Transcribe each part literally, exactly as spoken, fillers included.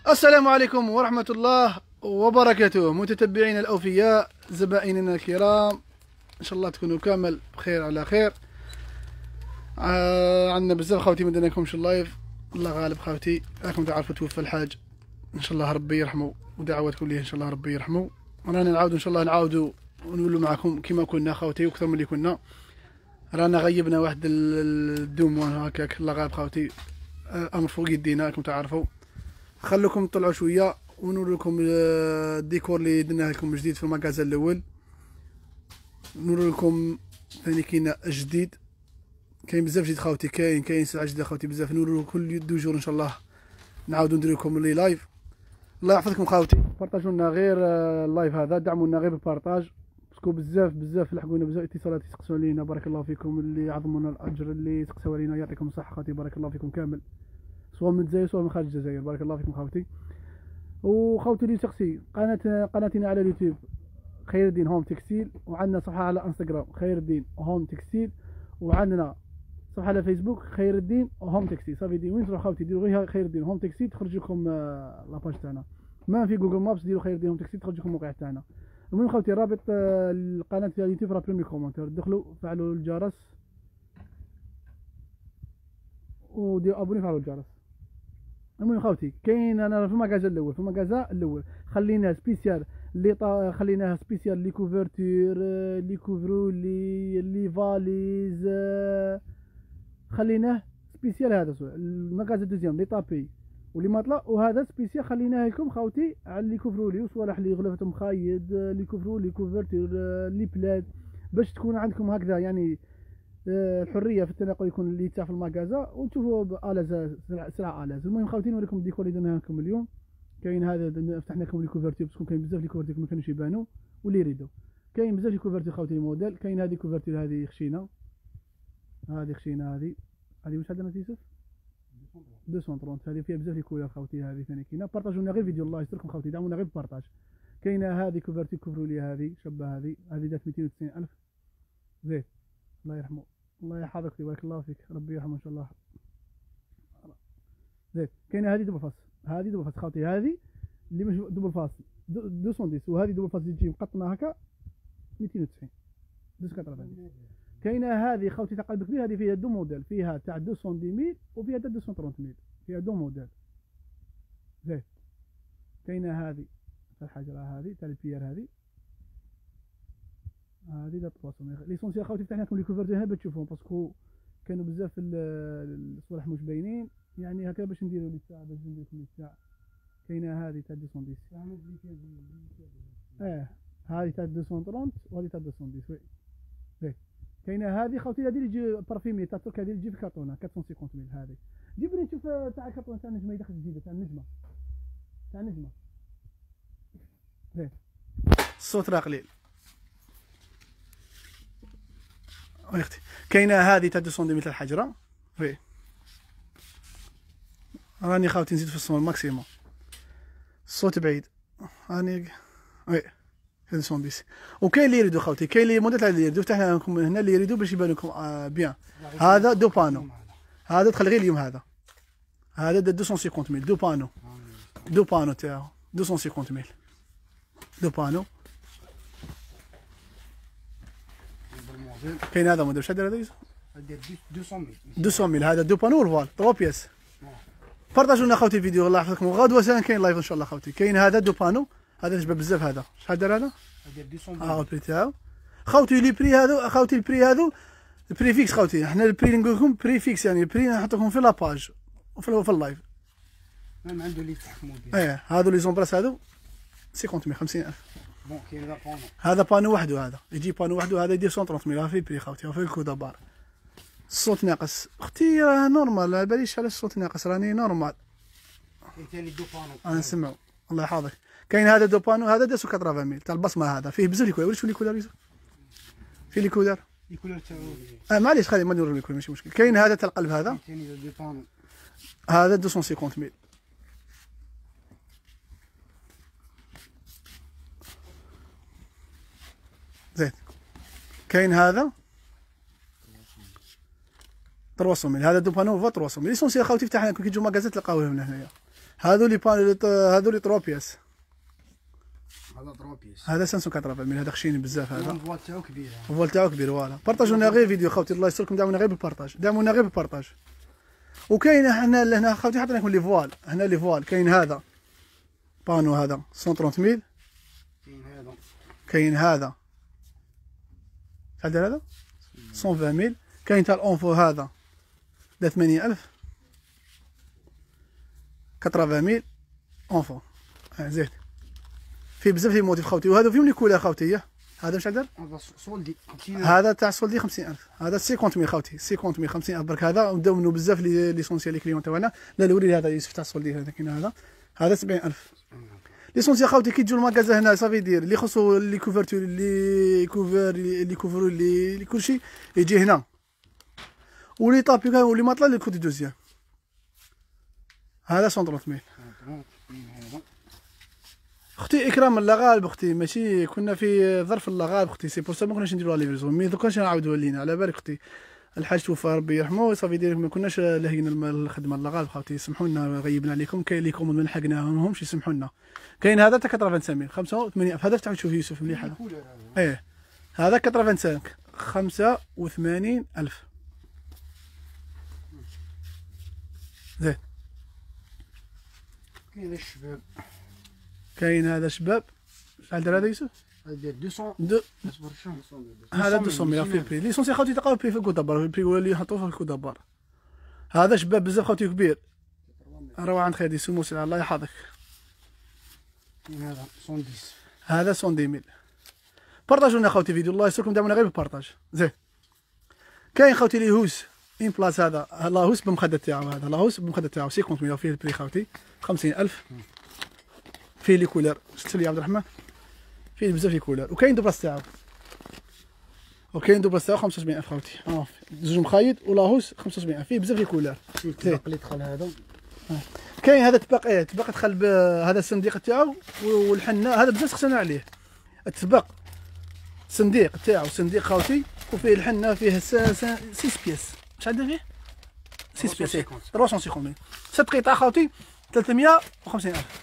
السلام عليكم ورحمة الله وبركاته، متتبعينا الأوفياء، زبائننا الكرام، إن شاء الله تكونوا كامل بخير على خير. آه عندنا بزاف خاوتي مدناكم شو اللايف. الله غالب خاوتي، راكم تعرفوا توفى الحاج، إن شاء الله ربي يرحمه، ودعواتكم ليه إن شاء الله ربي يرحمه. رانا نعاودوا إن شاء الله نعاودوا ونولوا معكم كما كنا خاوتي وأكثر من اللي كنا. رانا غيبنا واحد الدومون هكاك، الله غالب خاوتي، أمر فوق يدينا راكم تعرفوا. خلوكم طلعوا شويه ونوري لكم الديكور اللي درناه لكم جديد في المكازا الاول. نوري لكم ثاني كاين جديد، كاين بزاف جديد خاوتي، كاين كاين سلعه جديده خاوتي بزاف. نوري كل دو جور ان شاء الله نعاودو ندير لكم لي لايف. الله يحفظكم خاوتي، بارطاجوا لنا غير اللايف هذا، دعمونا غير بالبارطاج، باسكو بزاف بزاف لحقونا بزاف اتصالات يسقسوا علينا، بارك الله فيكم، اللي عظمونا الاجر، اللي سقسوا علينا يعطيكم الصحه خاوتي، بارك الله فيكم كامل، سواء من الجزائر سواء من خارج الجزائر، بارك الله فيكم خاوتي. وخاوتي لي شخصي، قناه قناتنا على اليوتيوب خير الدين هوم تكستيل، وعندنا صفحه على انستغرام خير الدين هوم تكستيل، وعندنا صفحه على فيسبوك خير الدين هوم تكستيل. صافي دي وين تروح خاوتي ديروا غير خير الدين هوم تكستيل تخرج لكم لاباج تاعنا، ما في جوجل مابس ديروا خير الدين هوم تكستيل تخرج لكم الموقع تاعنا. المهم خاوتي رابط القناه تاع اليوتيوب راه بريمي كومونتير، دخلوا فعلوا الجرس وديروا ابوني فعلوا الجرس. المهم خاوتي كاين انا في المكازا الاول، في المكازا الاول خليناه سبيسيال لي طا... خليناه سبيسيال لي كوفرتور، لي كوفرو لي لي فاليز، خليناه سبيسيال هذا. المكازا دوزيام لي طابي ولي ماطلا، وهذا سبيسيال خليناه لكم خاوتي على لي كوفرو لي وصوالح لي غلفة مخايد، لي كوفرو لي كوفرتور لي بلاد، باش تكون عندكم هكذا يعني الحريه في التنقل، يكون اللي تاع في المكازا وتشوفوا بالاز سلعه الاز. المهم خاوتي نوريكم الديكور اللي درناه لكم اليوم. كاين هذا فتحنا لكم لي كوفرتور، باسكو كاين بزاف لي كوفرتور ما كانوش يبانوا واللي يريدوا، كاين بزاف لي كوفرتور خاوتي موديل. كاين هذه كوفرتور هذه خشينه، هذه خشينه، هذه هذه واش عندنا يوسف مئتين وثلاثين، هذه فيها بزاف لي كولور خاوتي. هذه ثاني كاينه، بارطاجوا لنا غير فيديو، الله يستركم خاوتي، دعمونا غير بالبارطاج. كاينه هذه كوفرتور كفروا لي، هذه شابه، هذه هذه دات مئتين وتسعين ألف زيد، الله يرحمه، الله يحفظك، بارك الله فيك، ربي يرحمه ان شاء الله زيد. كاينه هذه دبل فاس، هذه دبل فاس خاوتي، هذه اللي مش دبل فاس مئتين وعشرة، وهذه دبل فاس اللي تجي مقطنه هكا مئتين وتسعين دوس كتر. كاينه هذه خاوتي تاع قلب كبير، هذه فيها دو موديل، فيها تاع مئتين وعشرين ميل وفيها تاع مئتين وثلاثين ميل، فيها دو موديل زيد. كاينه هذه تاع الحجره، هذه تاع البيير، هذه هذه دات ثلاثمية. ليسونسيال خاوتي فتحنا لكم لي كوفرتور هنا باش تشوفوهم، باسكو كانوا بزاف الصوالح مش باينين، يعني هكا باش نديروا لي ساعه، باش ندير لكم لي ساعه. كاينه هذه تاع مئتين وعشرين، اه هذه تاع مئتين وثلاثين وهذه تاع مئتين وعشرين وي. كاينه هذه خاوتي، هذه اللي تجي بارفيمي تاع ترك، هذه اللي تجي في كرتونه مئتين وخمسين ميل. هذه جيبني نشوف تاع الكرتونه تاع النجمه يدخل جديده، تاع النجمه تاع النجمه زين. الصوت راه قليل وي اختي. كاينه هذه تاع مئتين ميل تاع الحجره وي، راني خاوتي نزيد في الصوت ماكسيموم، الصوت بعيد راني وي مئتين وعشرين. وكاين اللي يريدوا خاوتي، كاين اللي موديل تاع اللي يريدوا، فتحنا لكم هنا اللي يريدوا باش يبان لكم آه بيان. هذا دو بانو، هذا دخل غير اليوم، هذا هذا مئتين وخمسين ميل، دو بانو، دو بانو تاعو مئتين وخمسين ميل، دو بانو. كاين هذا موديل، واش هذا هذا مئتين ميل، هذا دو بانو والفال تروا بياس. بارطاجوا لنا خاوتي الفيديو، الله يحفظكم، غدوه سنه كاين لايف ان شاء الله خاوتي. كاين هذا دو بانو، هذا نجبد بزاف، هذا شحال دار هذا؟ اه البري تاعو خاوتي، لي بري هذو خاوتي، البري هذو البري فيكس خاوتي، حنا البري نقول لكم بري فيكس، يعني البري نحط لكم في لاباج وفي في اللايف. ما عنده اللي يتحكموا به، ايه هذو لي زومبراس هذو خمسين ميل، خمسين ألف. بون كاين هذا بانو، هذا بانو وحده، هذا يجي بانو وحده، هذا يدير مئتين وثلاثين ميل، في بري خاوتي، في الكودا بار. الصوت ناقص اختي، راه نورمال، ما باليش على الصوت ناقص، راني نورمال. كاين ثاني دو بانو انا نسمعو، الله يحفظك. كاين هذا دو بانو، هذا داسو ثمانين ميل تاع البصمه، هذا فيه بزاف لي كولور. واش لي كولور فيه لي كولور، لي كولور تاعو اه معليش خلي ما نديرو لي كولور ماشي مشكل. كاين هذا تاع القلب، هذا هذا مئتين وخمسين ميل زين. كاين هذا ثلاثمية ميل، هذا دو بانو فا ثلاثمية ميل. ليسونسيال خاوتي فتحنا لكم كي تجوا ماكازا تلقاوه هنا هنايا. هذو لي بان هذو لي ثلاث بياس. هذا ثلاث بياس. هذا خمسمية وثمانين هذا خشيني بزاف هذا. الفوال تاعو كبير. الفوال تاعو كبير فوالا. بارطاجونا غير فيديو خوتي الله يستركم دعمونا غير بالبارطاج دعمونا غير بالبارطاج. وكاين حنا هنا خوتي حطينا لكم لي فوال هنا لي فوال كاين هذا بانو هذا مية وثلاثين ميل. كاين هذا كاين هذا شحال داير هذا مية وعشرين ميل. كاين تاع الأونفو هذا داير ثمانين ألف ثمانين ميل أونفو. اه زين فيه بزاف لي موتيف خوتي. وهذا فيهم لي كولار خوتي. هذا شحال دار؟ هذا سولدي هذا تاع سولدي خمسين ألف. هذا خمسين ميل خوتي خمسين ميل خمسين ألف برك. هذا وداو منو بزاف لي ليسونسيال لي كليون تاعنا. لا الوريد هذا يوسف تاع سولدي هذا كاين هذا هذا سبعين ألف. ليسونسيال خوتي كي تجوا الماكازا هنا صافي يدير اللي خصو لي كوفرتور لي كوفر لي كوفرو لي كلشي يجي هنا. ولي طابي ولي ماطلا لي كوتي دوزيام. هذا مية وثلاثين ميل. اختي اكرام الله غالب اختي ماشي كنا في ظرف الله غالب اختي سي بور سا ما كناش نديرو ليفريزون مي دوكا نعاودوها لينا على بالك اختي. الحاج توفى ربي يرحمه صافي دير ما كناش لاهينا الخدمه الله غالب خاوتي سمحوا لنا غيبنا عليكم. كاين لي كوموند ما لحقناهمش يسمحوا لنا. كاين هذا تاع خمسة وثمانين ميل خمسة وثمانين ألف. هذا تاع تشوف يوسف مليح هذا. ايه هذا خمسة وثمانين خمسة وثمانين ألف. زين كاين الشباب. كاين هذا شباب شحال دار هذا يوسف؟ هذا داير مئتين. دو هذا مئتين مية في البري ليسونسي خوتي تلقاو في الكود دبر البري هو اللي يحطوه في الكود دبر. هذا شباب بزاف خوتي كبير. روح عند خالتي سموسي الله يحفظك. كاين هذا مية وعشرين. هذا مية ميل. بارطاجونا خوتي فيديو الله يستركم دعمونا غير بالبارطاج. زين كاين خوتي لي هوس ان بلاص هذا لاهوس بالمخده تاعو. هذا لاهوس بالمخده تاعو خمسين ميل فيه البري خوتي خمسين ألف. فيه لي كولر شفت لي عبد الرحمن فيه بزاف لي كولر. وكاين دوبلاص تاعو وكاين دوبلاص تاعو خمسة وسبعين ألف خوتي. اه زوج مخايد ولاهوس خمسة وسبعين ألف فيه بزاف لي كولر. الطباق اللي دخل هذا كاين هذا الطباق ايه الطباق دخل هذا الصنديق تاعو والحنه هذا بزاف خصنا عليه. الطباق الصنديق تاعو صنديق خوتي وفيه الحنه فيه ستة بياس. شحال دار فيه؟ ستة بياس ثلاثمية وخمسين. ست قطع خوتي ثلاثمية وخمسين ألف.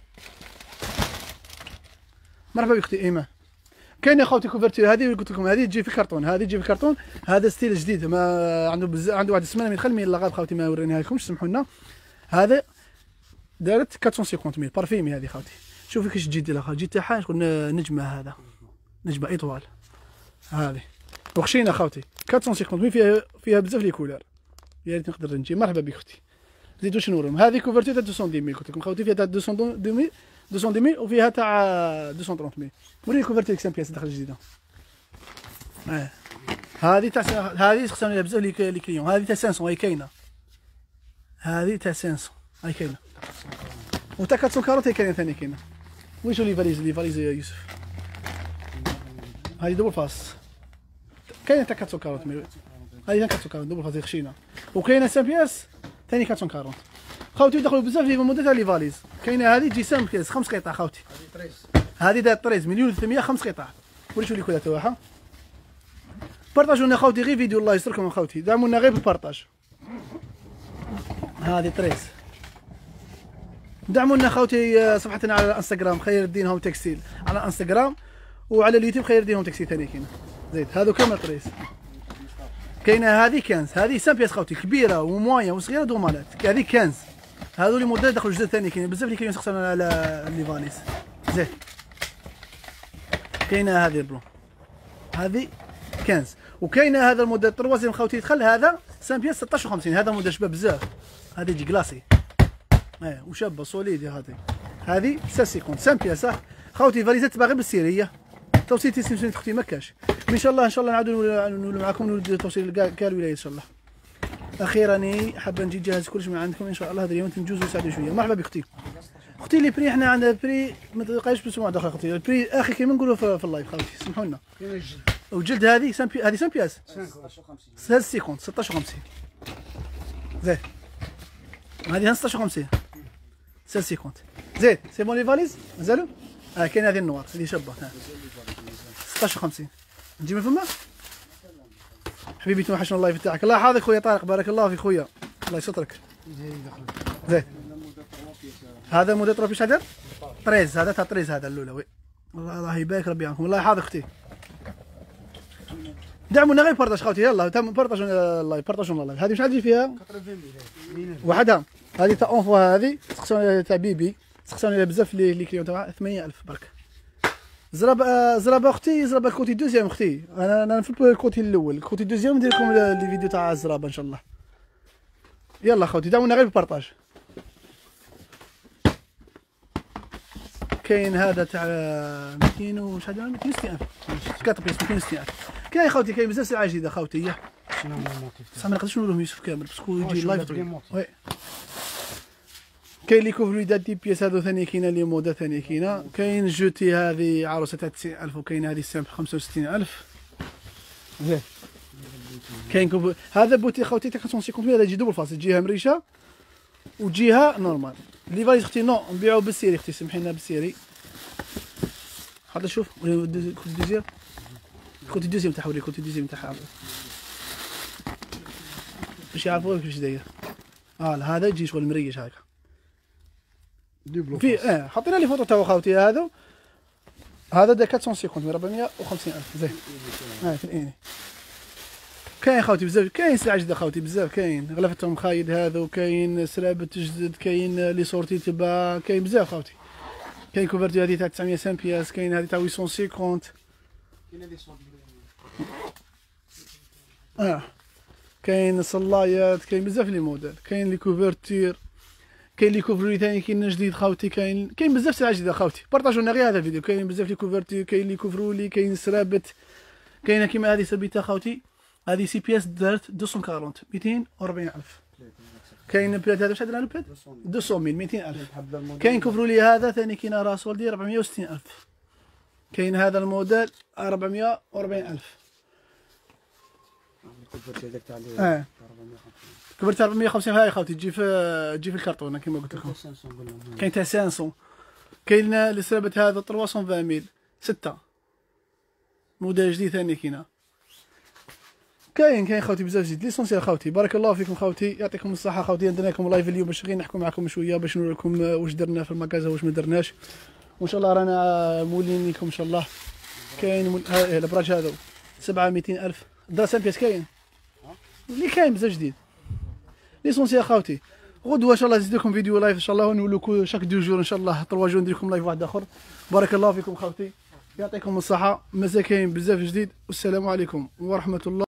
مرحبا بك اختي ايمان. كاين يا خوتي كوفرتير هذه قلت لكم هذه تجي في كرتون هذه تجي في كرتون. هذا ستيل جديد ما عنده بزاف عنده واحد السمانه من يدخل مي لاغاب خوتي ما وريناها لكمش سمحوا لنا. هذا دارت أربعمية وخمسين ميل بارفيمي هذه خوتي. شوفي كيش تجي ديرها جي تاعها قلنا نجمه هذا نجمه اطوال هذه وخشينا خوتي أربعمية وخمسين ميل فيها فيها بزاف لي كولار. يا ريت نقدر نجي. مرحبا بك اختي. زيدوا شنو نوريهم. هذه كوفرتير تاع مئتين ميل قلت لكم خوتي فيها تاع مئتين ميل مئتين ميل وفيها تاع مئتين وثلاثين ميل. وريني كوفرتير خمسة بياس داخل جديده. اه هذه تاع هذه خصنا لها بزاف لي كليون. هذه تاع خمسمية هي كاينه. هذه تاع خمسمية هاي كاينه. وتاع أربعمية وأربعين هي كاينه ثاني كاينه. ويشو لي فاليز لي فاليز يا يوسف. هذه دوبل فاس كاينه تاع أربعمية وأربعين. هذه تاع أربعمية وأربعين دوبل فاس خشينه. وكاينه خمسة بياس ثاني أربعمية وأربعين. خوتي يدخلوا بزاف في المده تاع لي فاليز. كاينه هذه تجي خمسة بياس خمس قطع خوتي. هذه دايره ثلاثة مليون وثلاثمية خمس قطع. وريتو لي كلها تاعها. بارطاجونا خوتي غير فيديو الله يستركم خوتي دعمونا غير بالبارطاج. هذه ثلاثة. دعمونا خوتي صفحتنا على الانستغرام خير الدين هوم تكستيل على الانستغرام وعلى اليوتيوب خير الدين هوم تكستيل ثاني كاينه. زيد هذو كامل ثلاثة. كاينه هذه كنز هذه خمسة بياس خوتي كبيره وموايه وصغيره دومالات. هذه كنز هذو لي موديل دخلوا جداد ثاني كاين بزاف اللي كاين خصنا على لي فاليز. زين كاينه هذه البلون هذه كنز. وكاينه هذا الموديل تروازيام خوتي يدخل هذا خمسة بياس ستة وخمسين. هذا موديل شباب بزاف. هذه تجي كلاصي اه وشابه سوليدي. هذه هذه خمسة خمسين بياس خوتي فاليزات باغي بالسيريه. توصيتي سمسمت اختي ما كاش. ان شاء الله ان شاء الله نعاودوا نولوا معكم ونولوا توصيل كاع الولايات ان شاء الله. اخيرا اني حابه نجي نجهز كلش من عندكم ان شاء الله. هذا اليوم تنجوزوا ساعدوا شويه. مرحبا بختي. اختي لي بري حنا عندنا بري ما تلقايش بسمعه داخل اختي. البري اخي كيما نقولوا في اللايف خوتي سمحوا لنا. وجلد هذه سامبي هذه خمسة بياس ستة وخمسين ستة وخمسين. زين هذه ستة وخمسين ستة وخمسين. زين سي بون لي فاليز مازالوا. اه كاين هذه النوار هذه شابه ستة وخمسين. نجي من فما حبيبي توحشنا اللايف تاعك. الله يحفظك خويا طارق بارك الله فيك خويا الله يسترك. زين هذا موديل تروح فيش هذا طريز، هذا تاع طريز، هذا الاولى وي. الله يبارك ربي عنكم، الله يحفظ اختي. دعمونا غير بارطاج خوتي، يلا تم بارطاج اللايف، بارطاجونا اللايف. هذه واش غادي فيها وحدها، هذه تاع اونفوا، هذه سقسوني تاع بيبي، سقسوني بزاف لي لي كليون تاعها ثمانية ألف برك. زرابه زرابه اختي، زرابه الكوتي دوزيام اختي، انا انا في الكوتي الاول، الكوتي دوزيام ندير لكم لي فيديو تاع الزرابه ان شاء الله. يلا خوتي دعمونا غير بالبارطاج. كاين هذا تاع مئتين وش هذا مئتين وستين ألف، كاتب بيس مئتين وستين ألف. كاين خوتي كاين بزاف سلعه جديده خوتي. يا شنو هو الموتيف؟ صح ما نقدرش نقول لهم يوسف كامل باسكو يجي لايف طويل. موتيف. وي كاين لي كوفري دات دي بياس هذو ثاني كاينه لي مودا ثاني كاينه. كاين جوتي هذه عروسه تاع تسعين ألف، وكاين هذه سامب خمسة وستين ألف. زين كاين كوفري هذا بوتي خوتي تاع خمسة وخمسين هذا يجي دوبل فاص، جهه مريشه وجهه نورمال. لي فايز اختي نو نبيعو بالسيري اختي، سمحي لنا بالسيري. هذا شوف كوتي دوزيام، كوتي دوزيام تاع حوري، كوتي دوزيام تاعها باش يعرفوا كيفاش داير. اه هذا يجي شغل مريش هكا دوبلو في اه حطينا لي فوطو تاعو خوتي. هذا هذا دا أربعمية وخمسين من أربعمية وخمسين ألف. زين اه في الاني كاين خوتي بزاف، كاين سلعه جديده خوتي بزاف، كاين غلفتهم خايد هذا، وكاين سرابت جدد، كاين لي سورتي تبع، كاين بزاف خوتي. كاين كوفرتي هذه تاع تسعمية وخمسين بياس، كاين هذه تاع ثمانمية وخمسين. كاين هذه صوت اه كاين صلايات، كاين بزاف لي موديل، كاين لي كوفرتير، كاين لي كوفري ثاني كاين جديد خوتي، كاين كاين بزاف سلعه جديده خوتي. بارطاجونا غير هذا الفيديو، كاين بزاف لي كوفرتير، كاين لي كوفرولي، كاين سرابت، كاينه كيما هذه سبيته خوتي، هذه سي بي اس دارت مئتين وأربعين مئتين وأربعين ألف. كاين بلاد هذا واش هذا البلاد مئتين ميل مئتين ألف. كاين كوفرولي هذا ثاني كاين راس ولدي أربعمية وستين ألف. كاين هذا الموديل أربعمية وأربعين ألف. اه كبرت أربعمية وخمسين هاي خوتي، تجي في تجي في الكرتونه كيما قلت لكم. كاين تاع خمسمية. كاين اللي سربت هذا ثلاثمية وعشرين ميل ستة موديل جديد ثاني كاينه. كاين كاين خوتي بزاف جديد ليسونسيال خوتي. بارك الله فيكم خوتي، يعطيكم الصحه خوتي. عندنا لكم لايف اليوم باش غير نحكوا معكم شويه، باش نقول لكم واش درنا في المكازا واش ما درناش، وان شاء الله رانا مولين لكم ان شاء الله. كاين مول... ها الابراج هذا سبعة مئتين ألف دراسه بياس. كاين اللي كاين بزاف جديد ليسونسيال خوتي. غدوه ان شاء الله نزيد لكم فيديو لايف ان شاء الله، ونولوا شاك دو جور ان شاء الله تروا جور ندير لكم لايف واحد اخر. بارك الله فيكم خوتي، يعطيكم الصحه، مازال كاين بزاف جديد، والسلام عليكم ورحمه الله.